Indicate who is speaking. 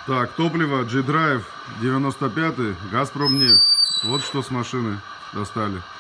Speaker 1: Так, топливо G-Drive 95, Газпромнефть. Вот что с машины достали.